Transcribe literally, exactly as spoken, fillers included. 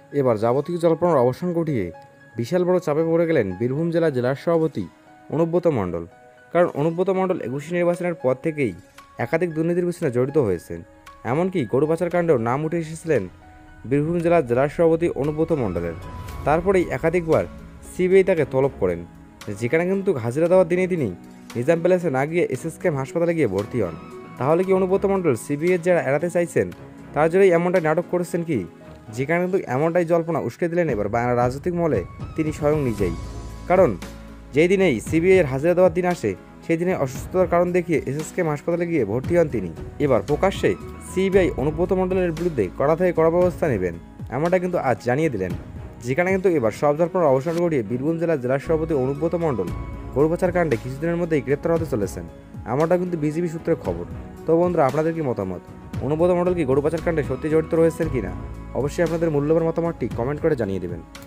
এবার যাবতীয় জল্পনার অবসান ঘটিয়ে বিশাল বড় চাপে পড়ে গেলেন বীরভূম জেলা জেলার সভাপতি অনুব্রত মণ্ডল। কারণ অনুব্রত মণ্ডল একুশে নির্বাচনের পর থেকেই একাধিক দুর্নীতির পিছনে জড়িত হয়েছেন। এমনকি গরু পাচার কাণ্ডেও নাম উঠে এসেছিলেন বীরভূম জেলার জেলার সভাপতি অনুব্রত মণ্ডলের। তারপরেই একাধিকবার সিবিআই তাকে তলব করেন, যেখানে কিন্তু হাজিরা দেওয়ার দিনে তিনি নিজাম প্যালেসে না গিয়ে এসএসকেএম হাসপাতালে গিয়ে ভর্তি হন। তাহলে কি অনুব্রত মণ্ডল সিবিআইয়ের যারা এড়াতে চাইছেন তার জন্যই এমনটাই নাটক করেছেন কি? যেখানে কিন্তু এমনটাই জল্পনা উস্কে দিলেন এবার বাংলা রাজনৈতিক মহলে তিনি স্বয়ং নিজেই। কারণ যেই দিনেই সিবিআইয়ের হাজিরা দেওয়ার দিন আসে সেই দিনে অসুস্থতার কারণ দেখিয়ে এসএসকেএম হাসপাতালে গিয়ে ভর্তি হন তিনি। এবার প্রকাশ্যে সিবিআই অনুব্রত মণ্ডলের বিরুদ্ধে কড়া থেকে কড়া ব্যবস্থা নেবেন এমনটা কিন্তু আজ জানিয়ে দিলেন। যেখানে কিন্তু এবার সব জল্পনার অবসান ঘটিয়ে বীরভূম জেলার জেলা সভাপতি অনুব্রত মণ্ডল গরু পাচার কাণ্ডে কিছুদিনের মধ্যেই গ্রেপ্তার হতে চলেছেন, এমনটা কিন্তু বিজেপি সূত্রের খবর। তো বন্ধুরা, আপনাদের কি মতামত? অনুব্রত মণ্ডল কি গরু পাচার কাণ্ডে সত্যি জড়িত রয়েছেন কিনা? অবশ্যই আপনাদের মূল্যবান মতামতটি কমেন্ট করে জানিয়ে দেবেন।